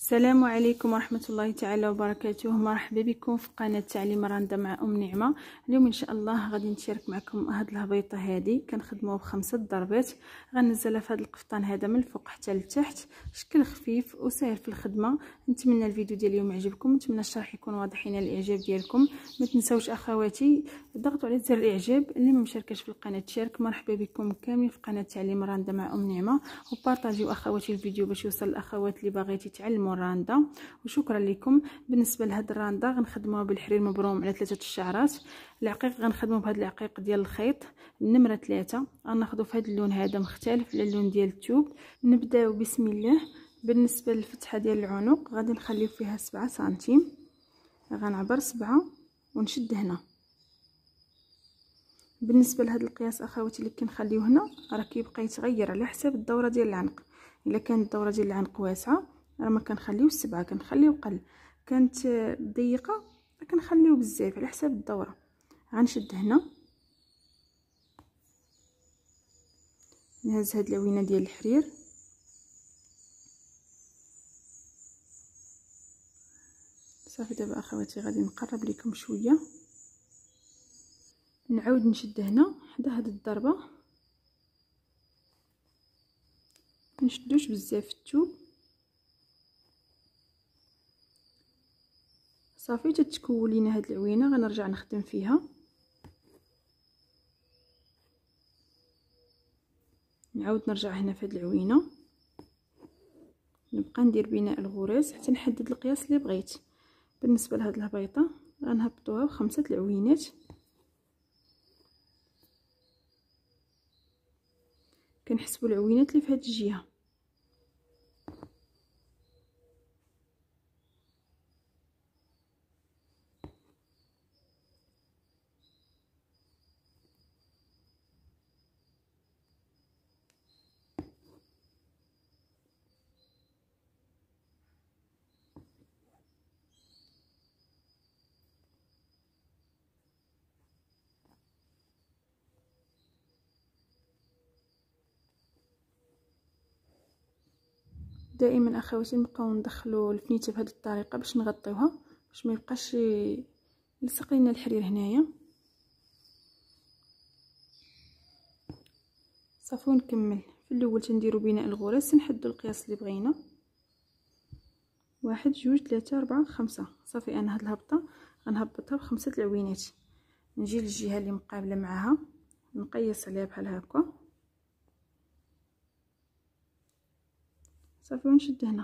السلام عليكم ورحمة الله تعالى وبركاته. مرحبا بكم في قناة تعليم رندا مع نعمة. اليوم ان شاء الله غادي نشارك معكم هاد الهبيطه هادي كنخدموها ب5 ضربات. غنزلها في هذا القفطان هذا من الفوق حتى لتحت، شكل خفيف وسهل في الخدمه. نتمنى الفيديو ديال اليوم يعجبكم، نتمنى الشرح يكون واضح ينال الاعجاب ديالكم. ما تنساوش اخواتي ضغطوا على زر الاعجاب، اللي ما مشاركاش في القناه تشارك. مرحبا بكم كاملين في قناه تعليم رندا مع نعمة، وبارطاجيو اخواتي الفيديو باش يوصل الاخوات اللي باغيتي تعلموا الرندا. وشكرا لكم. بالنسبه لهاد الرندا غنخدموها بالحرير مبروم على 3 الشعرات. العقيق غنخدمو بهاد العقيق ديال الخيط النمره 3. غناخذوا في هاد اللون هذا مختلف على اللون ديال الثوب. نبداو بسم الله. بالنسبه للفتحه ديال العنق غادي نخليو فيها 7 سنتيم، غنعبر 7 ونشد هنا. بالنسبه لهاد القياس اخواتي اللي كنخليو هنا راه كيبقى يتغير على حسب الدوره ديال العنق. الا كانت الدوره ديال العنق واسعه راه ما كنخليوش 7، كنخليو قل. كانت ضيقه كنخليو بزاف على حسب الدوره. غنشد هنا، نهز هاد العوينه ديال الحرير، صافي. دابا اخواتي غادي نقرب لكم شويه، نعاود نشد هنا حدا هاد الضربه، نشدوش بزاف الثوب صافي. تتكون لينا هاد العوينه غنرجع نخدم فيها. نعاود نرجع هنا في هاد العوينه، نبقى ندير بناء الغراز حتى نحدد القياس اللي بغيت. بالنسبه لهاد الهبيطه غنهبطوها ب5 العوينات. كنحسبوا العوينات اللي في هاد الجهه. دائما اخواتي نبقاو ندخلوا الفنيته بهذه الطريقه باش نغطيوها، باش ما يبقاش يلصق لنا الحرير هنايا. صافي ونكمل. في الاول تنديروا بناء الغراز، نحدوا القياس اللي بغينا، 1 2 3 4 5. صافي انا هاد الهبطه غنهبطها ب5 العوينات. نجي للجهه اللي مقابله معها نقيس عليها بحال هكا صافي، ونشد هنا.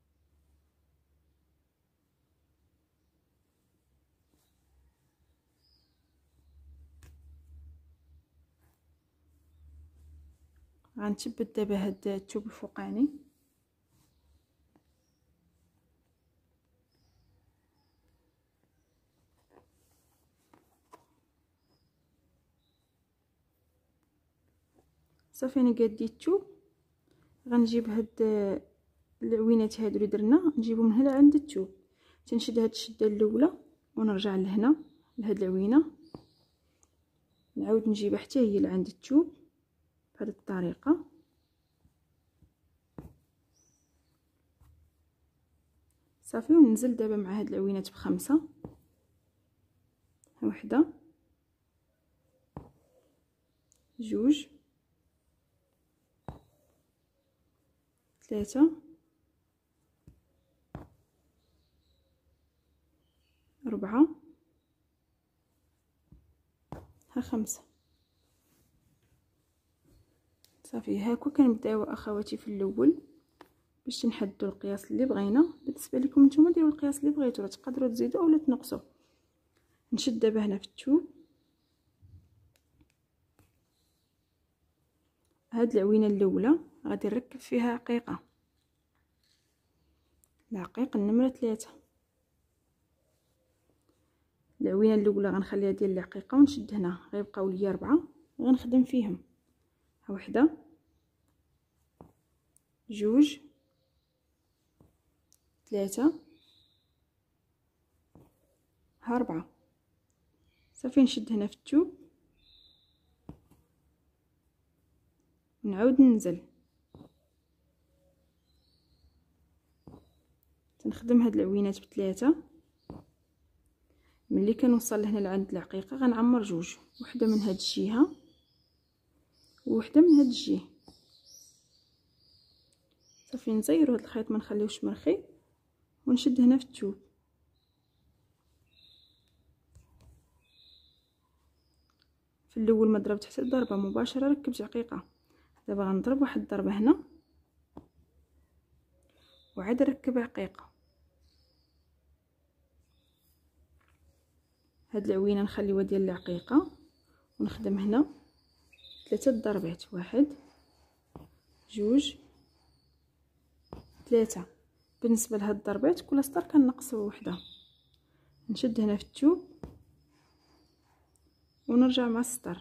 غنثبت دابا هاد الثوب الفوقاني. صافي انا قاديت الثوب. غنجيب هاد العوينات هادو اللي درنا نجيبهم هنا عند الثوب، تنشد هاد الشده الاولى ونرجع لهنا لهاد العوينه، نعاود نجيبها حتى هي لعند الثوب بهذه الطريقه. صافي وننزل دابا مع هاد العوينات ب5. 1 2 3 4 5. صافي هاكا كنبداو اخواتي في الاول باش نحددوا القياس اللي بغينا. بالنسبه لكم نتوما ديروا القياس اللي بغيتو، راه تقدروا تزيدوا اولا تنقصوا. نشد دابا هنا في الثوب هاد العوينه الاولى غادي نركب فيها عقيقه، العقيق النمره 3. العوينه الاولى غنخليها ديال العقيقه ونشد هنا، غيبقاو لي 4 غنخدم فيهم. 1 2 3 4. صافي نشد هنا في الثوب ونعاود ننزل. تنخدم هاد العوينات بثلاثه. ملي كنوصل لهنا لعند العقيقه غنعمر جوج، وحده من هاد الجهه ووحده من هاد الجهه. صافي نزيرو هاد الخيط ما نخليوش مرخي ونشد هنا في الثوب. في الاول ما ضربت حتى ضربه مباشره ركبت عقيقه. دابا غنضرب واحد الضربه هنا وعاد نركب عقيقه. هاد العوينه نخليوها ديال العقيقه ونخدم هنا 3 ضربات، 1 2 3. بالنسبه لهاد الضربات كل سطر كنقصوا وحده. نشد هنا في الثوب ونرجع مع السطر.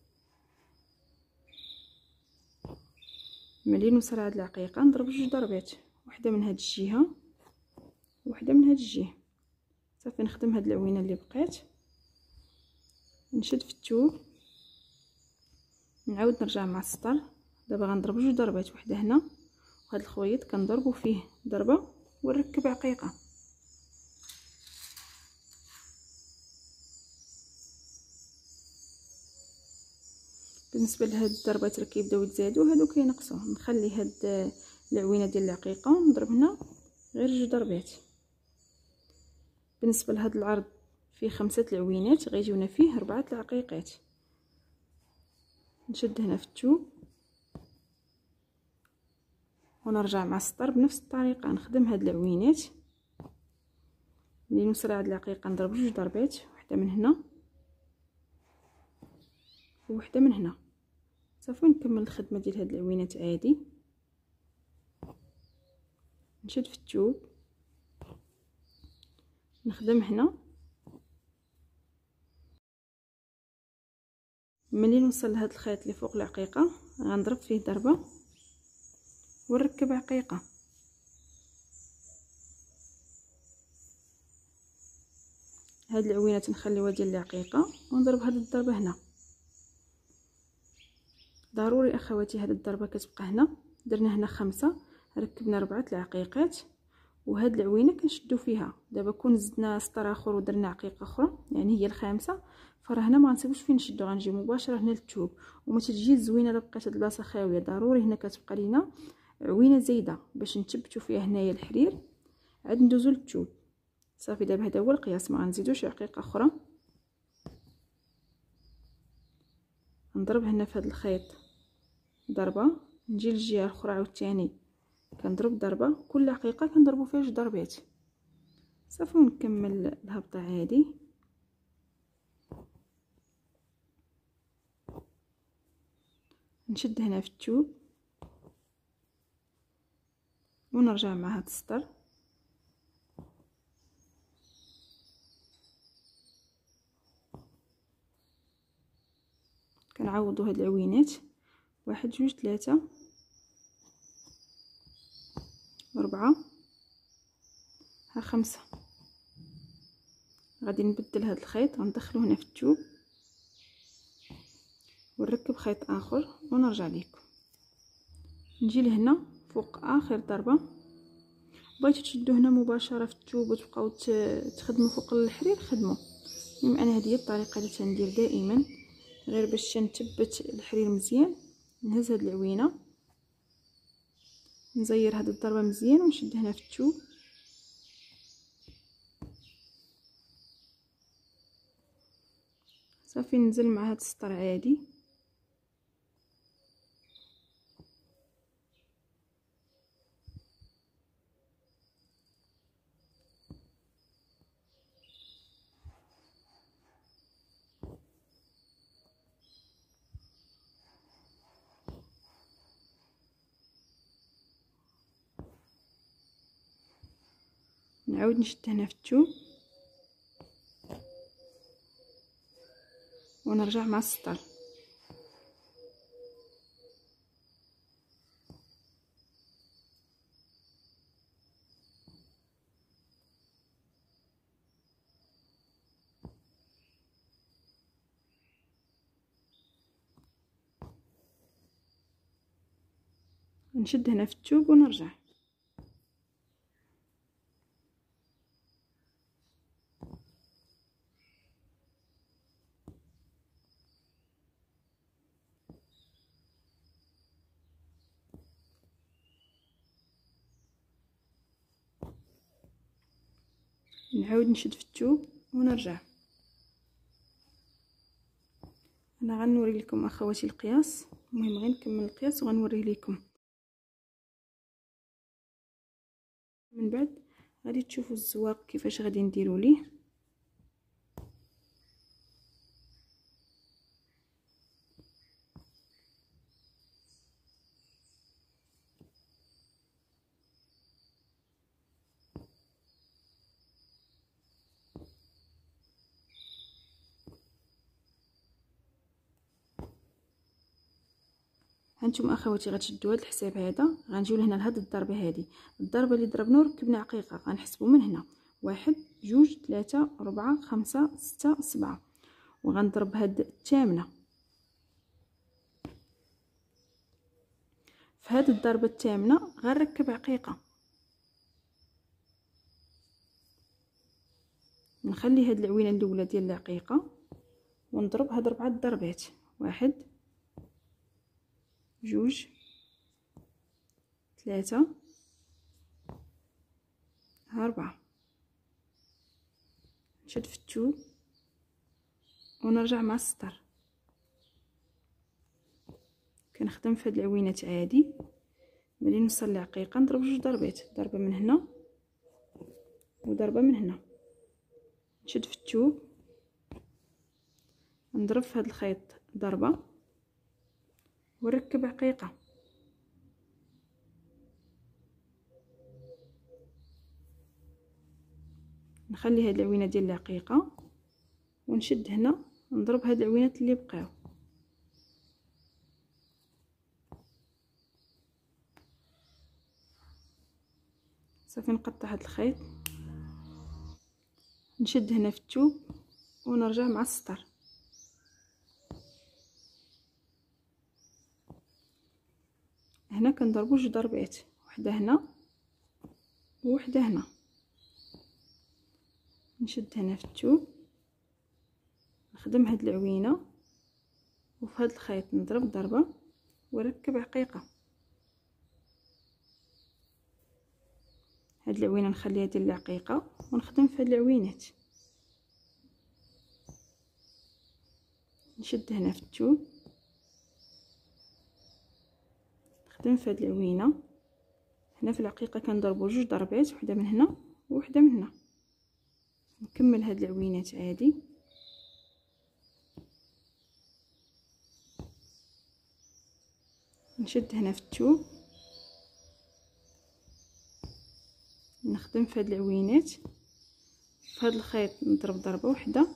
ملي نوصل هاد العقيقه نضرب 2 ضربات، وحده من هاد الجهه وحده من هاد الجهه. صافي نخدم هاد العوينه اللي بقات، نشد في الثوب، نعاود نرجع مع السطر. دابا غنضرب 2 ضربات، وحده هنا وهاد الخويط كنضربو فيه ضربه ونركب عقيقه. بالنسبه لهاد الضربات راه كيبداو يتزادوا، هادو كينقصوا. نخلي هاد العوينه ديال العقيقه ونضرب هنا غير 2 ضربات. بالنسبه لهاد العرض فيه 5 العوينات، غيجيونا فيه 4 العقيقات. نشد هنا في الثوب ونرجع مع السطر بنفس الطريقه. نخدم هاد العوينات، ملي نوصل هاد العقيقه نضرب 2 ضربات، وحده من هنا ووحده من هنا. صافي نكمل الخدمه ديال هاد العوينات عادي. نشد في الثوب، نخدم هنا. ملي نوصل لهاد الخيط اللي فوق العقيقه غنضرب فيه ضربه ونركب عقيقه. هاد العوينات نخليوها ديال العقيقه ونضرب هاد الضربه هنا. ضروري اخواتي هاد الضربه كتبقى هنا. درنا هنا 5، ركبنا 4 العقيقات، وهاد العوينه كنشدو فيها. دابا كون زدنا سطر اخر ودرنا عقيقه اخرى يعني هي الخامسه، فراه هنا ما غنسيبوش فين نشدو، غنجي مباشره هنا للثوب. وما تجي زوينه الا بقات هاد البلاصه خاويه. ضروري هنا كتبقى لينا عوينه زايده باش نثبتو فيها هنايا الحرير عاد ندوزو للثوب. صافي دابا هذا هو القياس، ما غنزيدوش عقيقه اخرى. نضرب هنا في هذا الخيط ضربه، نجي للجهه الاخرى عاوتاني كنضرب ضربه. كل عقيقه كنضربوا فيها 2 ضربات. صافي ونكمل الهبطه عادي. نشد هنا في الثوب ونرجع مع هذا السطر. كنعوضوا هاد العوينات 1 2 3 4 ها 5. غادي نبدل هاد الخيط غندخلو هنا في الثوب ونركب خيط اخر ونرجع لكم. نجي لهنا فوق اخر ضربه. بغيتو تشدو هنا مباشره في الثوب وتبقاو تخدموا فوق الحرير خدموا. المهم انا هذه هي الطريقه اللي تندير دائما غير باش نثبت الحرير مزيان. نهز هاد العوينه نزير هاد الضربه مزيان ونشد هنا في الثوب. صافي ننزل مع هاد السطر عادي. نعاود نشد هنا في الثوب ونرجع مع السطر. نشد هنا في الثوب ونرجع. نعاود نشد في الثوب ونرجع. انا غنوري لكم اخواتي القياس، المهم غير نكمل القياس وغنوريه لكم. من بعد غادي تشوفوا الزواق كيفاش غادي نديروا ليه. هانتوما اخواتي غتشدوا هذا الحساب هذا، غنجيو لهنا لهاد الضربه هذه، الضربه اللي ضربنا وركبنا عقيقه غنحسبوا من هنا 1 2 3 4 5 6 7 وغنضرب هاد الثامنه في هاد الضربه الثامنه. غنركب عقيقه، نخلي هاد العوينه الاولى ديال العقيقه ونضرب هاد 4 ضربات، 1 2 3 4. نشد في الثوب ونرجع مع السطر. كنخدم في هاد العوينات عادي، ملي نوصل للعقيقه نضرب 2 ضربات، ضربه من هنا وضربه من هنا. نشد في الثوب نضرب في هاد الخيط ضربه ونركب عقيقه. نخلي هاد العوينه ديال العقيقه ونشد هنا نضرب هاد العوينات اللي بقاو. صافي نقطع هاد الخيط، نشد هنا في الثوب ونرجع مع السطر. هنا كنضربوا 2 ضربات، وحده هنا ووحده هنا. نشد هنا في الثوب نخدم هاد العوينه وفي هاد الخيط نضرب ضربه ونركب عقيقه. هاد العوينه نخليها ديال العقيقه ونخدم في هاد العوينات. نشد هنا في الثوب نخدم في هاد العوينه. هنا في العقيقه كنضربوا 2 ضربات، وحده من هنا وحده من هنا. نكمل هاد العوينات عادي. نشد هنا في الثوب نخدم في هاد العوينات، في هاد الخيط نضرب ضربه وحده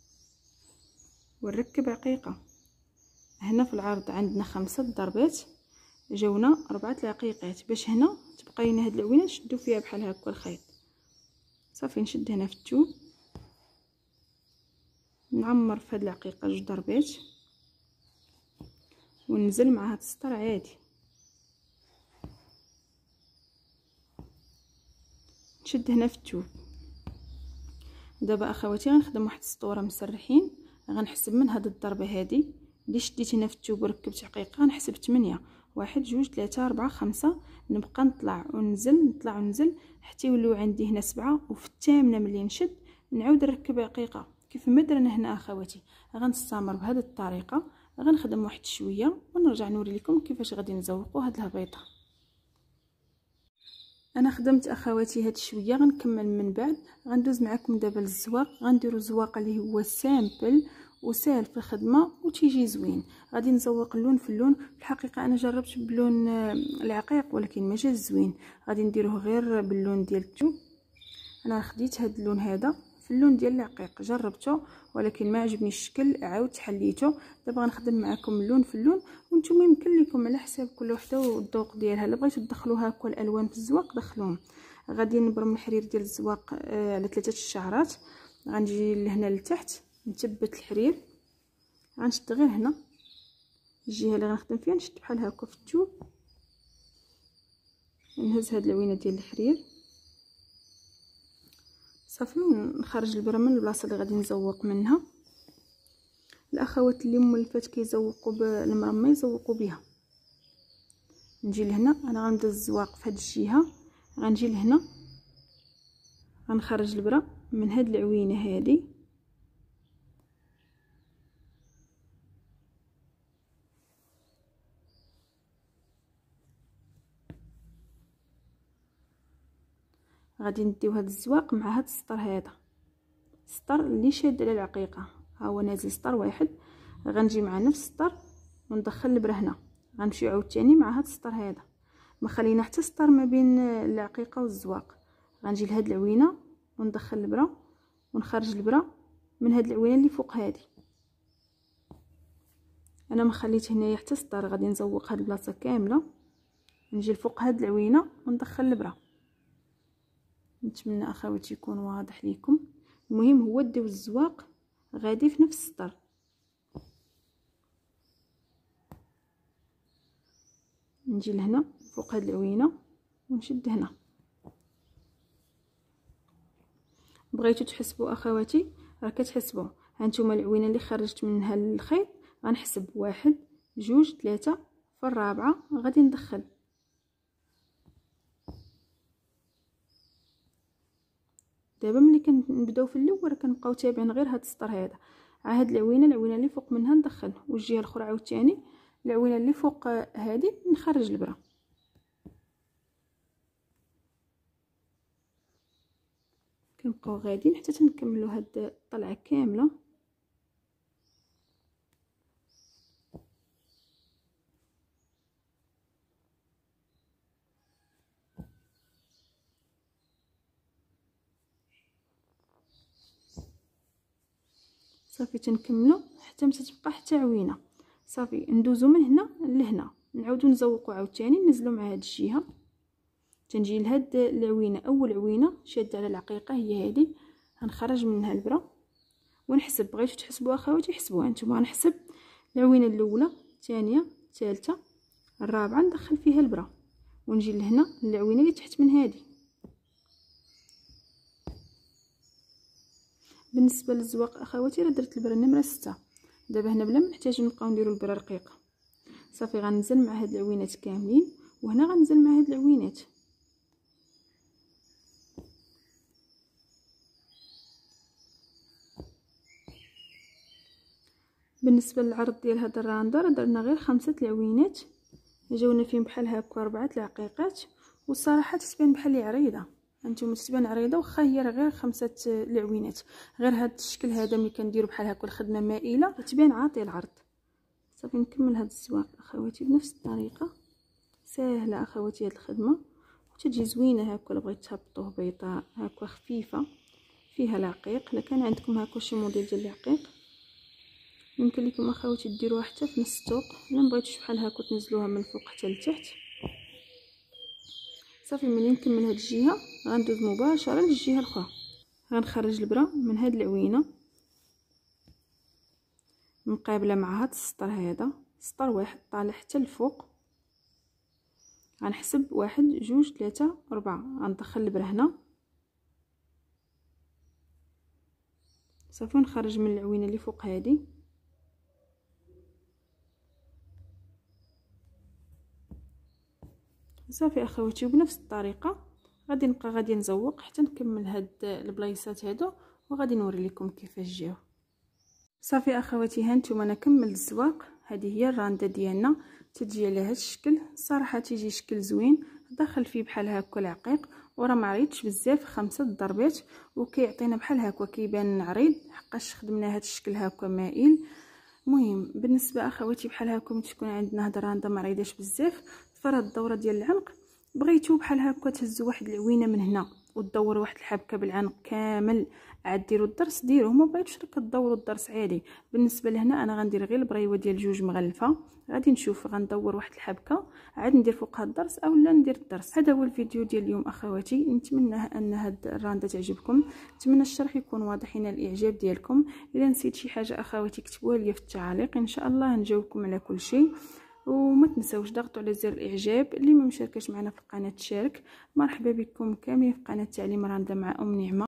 ونركب عقيقه. هنا في العرض عندنا 5 ضربات، جاونا 4 العقيقات، باش هنا تبقى لنا هاد العوينه نشدو فيها بحال هكا الخيط. صافي نشد هنا في الثوب نعمر في هاد العقيقه 2 ضربات وننزل مع هاد السطر عادي. نشد هنا في الثوب. دابا اخواتي غنخدم واحد السطوره مسرحين، غنحسب من هاد الضربه هادي اللي شديت هنا في الثوب وركبت عقيقه، غنحسب 8 1 2 3 4 5. نبقى نطلع وننزل نطلع وننزل حتى يوليو عندي هنا 7، وفي الثامنه ملي نشد نعاود نركب عقيقه كيف ما درنا هنا اخواتي. غنستمر بهذه الطريقه، غنخدم واحد شويه ونرجع نوري لكم كيفاش غادي نزوقوا هاد الهبيطه. انا خدمت اخواتي هاد شويه، غنكمل من بعد. غندوز معكم دابا للزواق. غنديروا زواق اللي هو سامبل وسهل في الخدمه وتيجي زوين. غادي نزوق اللون في اللون. في الحقيقه انا جربت بلون العقيق ولكن ما جا زوين، غادي نديروه غير باللون ديال الثوب. انا خديت هاد اللون هذا في اللون ديال العقيق، جربته ولكن ما عجبني الشكل، عاودت حليته. دابا غنخدم معكم اللون في اللون، وانتم يمكن لكم على حساب كل وحده والذوق ديالها. الا بغيتو تدخلوها هكا الالوان في الزواق دخلوهم. غادي نبرم الحرير ديال الزواق على 3 الشعرات. غنجي لهنا لتحت نثبت الحرير، غنشد غير هنا الجهه اللي غنخدم فيها، نشد بحال هكا في الثوب، نهز هاد العوينه ديال الحرير صافي، نخرج البره من البلاصه اللي غادي نزوق منها. الاخوات اللي مولفات كيزوقوا بالمرمى يزوقوا بها. نجي لهنا، انا غنبدا الزواق في هاد الجهه، غنجي لهنا غنخرج البره من هاد العوينه هذه غادي نديو هاد الزواق مع هاد السطر هذا، السطر اللي شاد على العقيقه. ها هو نازل سطر واحد، غنجي مع نفس السطر وندخل البره هنا، غنمشي عاوتاني مع هاد السطر هذا، ما خلينا حتى سطر ما بين العقيقه والزواق. غنجي لهاد العوينه وندخل البره ونخرج البره من هاد العوينه اللي فوق هذه. انا ما خليت هنايا حتى سطر، غادي نزوق هاد البلاصه كامله، نجي لفوق هاد العوينه وندخل البره. نتمنى اخواتي يكون واضح ليكم. المهم هو ديو الزواق غادي في نفس السطر. نجي لهنا فوق هاد العوينه ونشد هنا. بغيتو تحسبوا اخواتي راه كتحسبوا، هانتوما العوينه اللي خرجت منها الخيط غنحسب 1 2 3، في الرابعه غادي ندخل. دابا ملي كنبداو في الاول كنبقاو تابعين غير هاد السطر هذا، هاد العوينه اللي فوق منها ندخل، والجهه الاخرى عاوتاني العوينه اللي فوق هذه نخرج البره. كنبقاو غاديين حتى تنكملوا هاد الطلعه كامله. صافي تنكملوا حتى متى تبقى حتى عوينه. صافي ندوزو من هنا لهنا، نعاودو نزوقوا عاوتاني، ننزلوا مع هاد الجهه، تنجي لهاد العوينه اول عوينه شاده على العقيقه هي هذه، غنخرج منها البره ونحسب. بغيتو تحسبوا اخواتي حسبوها نتوما. غنحسب العوينه الاولى، الثانيه، الثالثه، الرابعه، ندخل فيها البره ونجي لهنا العوينه اللي تحت من هذه. بالنسبه للزواق اخواتي راه درت البره نمره 6. دابا هنا بلا ما نحتاجو نبقاو نديرو البره رقيقه. صافي غننزل مع هاد العوينات كاملين، وهنا غننزل مع هاد العوينات. بالنسبه للعرض ديال هاد الراندو راه درنا غير 5 العوينات، جاونا فيهم بحال هكا 4 العقيقات، والصراحه تتبان بحال لي عريضه. هانتوما تتبان عريضه واخا هي راه غير 5 العوينات. غير هاد الشكل هذا ملي كنديرو بحال هكا الخدمه مائله تتبان عاطي العرض. صافي نكمل هاد الزواق اخواتي بنفس الطريقه. ساهله اخواتي هاد الخدمه وتجي زوينه هكا. بغيت تهبطوه بيضاء هكا خفيفه فيها العقيق، الا كان عندكم هكا شي موديل ديال العقيق يمكن لكم اخواتي ديروها حتى في نص الثوق، الا بغيتوش بحال هكا تنزلوها من الفوق حتى لتحت. صافي ملي نكمل هاد الجهه غندوز مباشره للجهه الاخرى. غنخرج البره من هاد العوينه مقابله مع هاد السطر هذا، سطر واحد طالع حتى الفوق. غنحسب 1 2 3 4، غندخل البره هنا. صافي نخرج من العوينه اللي فوق هذه. صافي اخواتي وبنفس الطريقه غادي نبقى غادي نزوق حتى نكمل هاد البلايصات هادو، وغادي نوري لكم كيفاش جاو. صافي اخواتي هانتوما انا كملت الزواق. هذه هي الرانده ديالنا، تجي على هاد الشكل. الصراحه تيجي شكل زوين، داخل فيه بحال هكا العقيق، وراه ما عريضش بزاف، 5 ضربات، وكيعطينا بحال هكا كيبان عريض حقاش خدمنا هاد الشكل هكا مائل. المهم بالنسبه اخواتي بحال هكا ملي تكون عندنا هاد الرانده ما عريضاش بزاف، فراد الدوره ديال العنق بغيتو بحال هكا تهزوا واحد العوينه من هنا وتدوروا واحد الحبكه بالعنق كامل، عاد ديروا الضرس ديروه. ما بغيتوش راه كدوروا الضرس عادي. بالنسبه لهنا انا غندير غير البريوه ديال 2 مغلفه، غادي نشوف غندور واحد الحبكه عاد ندير فوقها الضرس اولا ندير الضرس. هذا هو الفيديو ديال اليوم اخواتي. نتمنى ان هاد الرانده تعجبكم، نتمنى الشرح يكون واضح لنا الاعجاب ديالكم. الا نسيت شي حاجه اخواتي كتبوها لي في التعاليق، ان شاء الله نجاوبكم على كل شيء. وما تنساوش ضغطوا على زر الاعجاب. اللي ما مشاركش معنا في القناه تشارك. مرحبا بكم كاملين في قناه تعليم راندا مع ام نعمه.